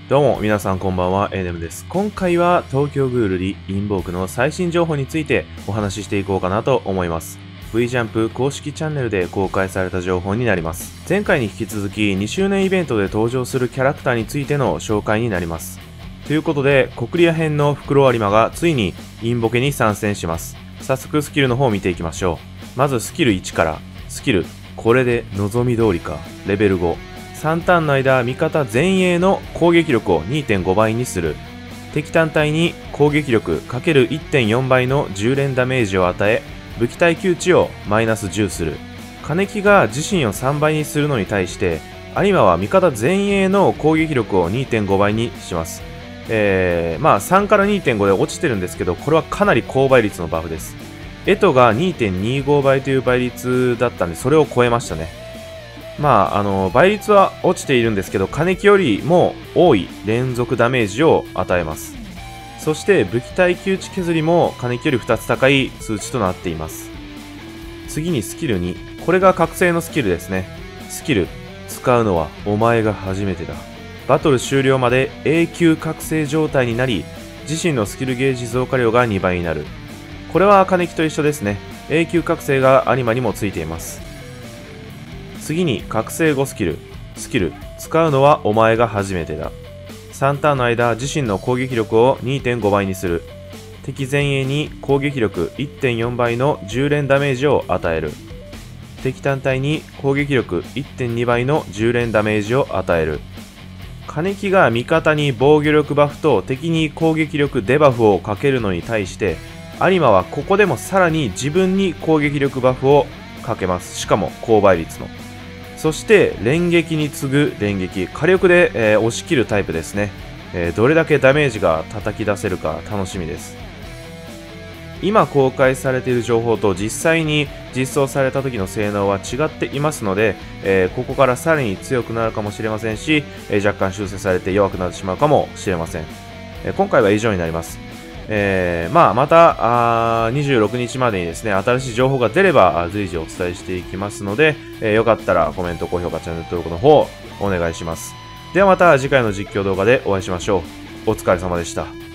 どうも皆さんこんばんは、エネムです。今回は東京グールリインボークの最新情報についてお話ししていこうかなと思います。V ジャンプ公式チャンネルで公開された情報になります。前回に引き続き2周年イベントで登場するキャラクターについての紹介になります。ということで、コクリア編のフクロアリマがついにインボケに参戦します。早速スキルの方を見ていきましょう。まずスキル1から、スキル、これで望み通りか、レベル5。3ターンの間、味方前衛の攻撃力を 2.5 倍にする。敵単体に攻撃力 ×1.4 倍の10連ダメージを与え、武器耐久値をマイナス10する。金木が自身を3倍にするのに対して、有馬は味方前衛の攻撃力を 2.5 倍にします。3から 2.5 で落ちてるんですけど、これはかなり高倍率のバフです。エトが 2.25 倍という倍率だったんで、それを超えましたね。倍率は落ちているんですけど、金木よりも多い連続ダメージを与えます。そして武器耐久値削りも金木より2つ高い数値となっています。次にスキル2。これが覚醒のスキルですね。スキル、使うのはお前が初めてだ。バトル終了まで永久覚醒状態になり、自身のスキルゲージ増加量が2倍になる。これは金木と一緒ですね。永久覚醒が有馬にもついています。次に覚醒後スキル。スキル、使うのはお前が初めてだ。3ターンの間、自身の攻撃力を 2.5 倍にする。敵前衛に攻撃力 1.4 倍の10連ダメージを与える。敵単体に攻撃力 1.2 倍の10連ダメージを与える。金木が味方に防御力バフと敵に攻撃力デバフをかけるのに対して、有馬はここでもさらに自分に攻撃力バフをかけます。しかも高倍率の。そして連撃に次ぐ連撃、火力で、押し切るタイプですね。どれだけダメージが叩き出せるか楽しみです。今公開されている情報と実際に実装された時の性能は違っていますので、ここからさらに強くなるかもしれませんし、若干修正されて弱くなってしまうかもしれません。今回は以上になります。また26日までにですね、新しい情報が出れば随時お伝えしていきますので、よかったらコメント、高評価、チャンネル登録の方お願いします。ではまた次回の実況動画でお会いしましょう。お疲れ様でした。